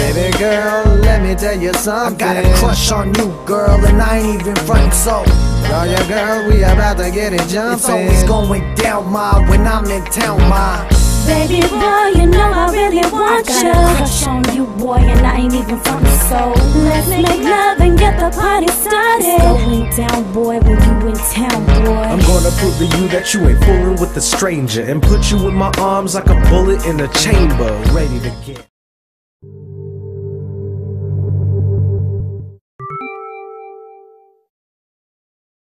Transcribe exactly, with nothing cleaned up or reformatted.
Baby girl, let me tell you something. I got a crush on you, girl, and I ain't even frontin', so Oh yeah, girl, we about to get it jumping. it's always going down, ma, when I'm in town, ma. Baby boy, you know I really want you. I got a crush on you, boy, and I ain't even from the soul. Let's make love and get the party started. It's going down, boy, when you in town, boy. I'm gonna prove to you that you ain't fooling with a stranger, and put you in my arms like a bullet in a chamber, ready to get